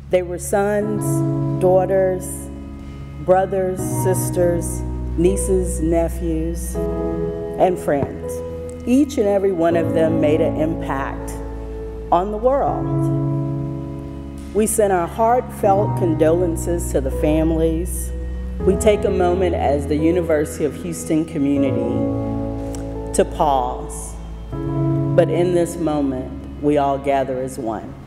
They were sons, daughters, brothers, sisters, nieces, nephews, and friends. Each and every one of them made an impact on the world. We send our heartfelt condolences to the families. We take a moment as the University of Houston community to pause. But in this moment, we all gather as one.